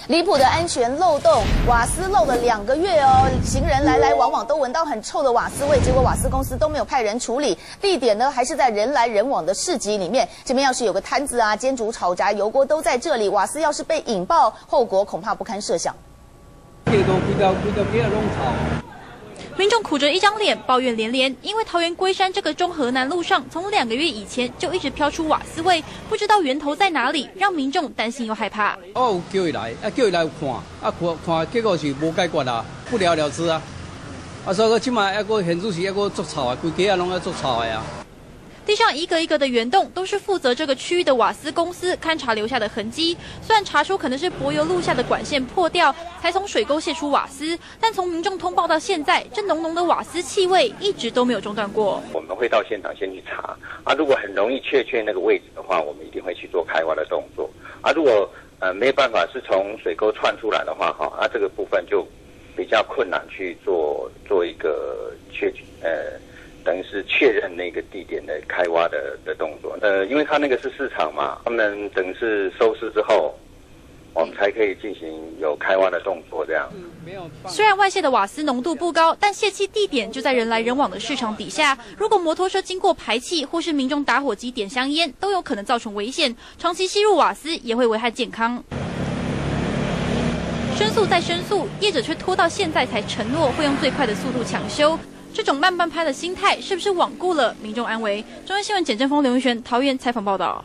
离谱的安全漏洞，瓦斯漏了2个月哦，行人来来往往都闻到很臭的瓦斯味，结果瓦斯公司都没有派人处理，地点呢还是在人来人往的市集里面。这边要是有个摊子啊、煎煮、炒炸、油锅都在这里，瓦斯要是被引爆，后果恐怕不堪设想。 民众苦着一张脸，抱怨连连，因为桃园龟山这个中和南路上，从2个月以前就一直飘出瓦斯味，不知道源头在哪里，让民众担心又害怕。 我有叫伊来，叫伊来看，结果是无解决啊，不了了之啊。所以说，即卖还个现主是还个作臭啊，规街啊拢要作臭的啊。 地上一个一个的圆洞，都是负责这个区域的瓦斯公司勘察留下的痕迹。虽然查出可能是柏油路下的管线破掉，才从水沟泄出瓦斯，但从民众通报到现在，这浓浓的瓦斯气味一直都没有中断过。 我们会到现场先去查啊，如果很容易确那个位置的话，我们一定会去做开挖的动作啊。如果没有办法是从水沟窜出来的话，这个部分就比较困难去做一个等于是确认那个地点的开挖的动作。因为它那个是市场嘛，他们等于是收尸之后，我们才可以进行有开挖的动作这样。 虽然外泄的瓦斯浓度不高，但泄气地点就在人来人往的市场底下。如果摩托车经过排气，或是民众打火机点香烟，都有可能造成危险。长期吸入瓦斯也会危害健康。申诉再申诉，业者却拖到现在才承诺会用最快的速度抢修。这种慢半拍的心态，是不是罔顾了民众安危？中央新闻简正峰、刘云璇桃园采访报道。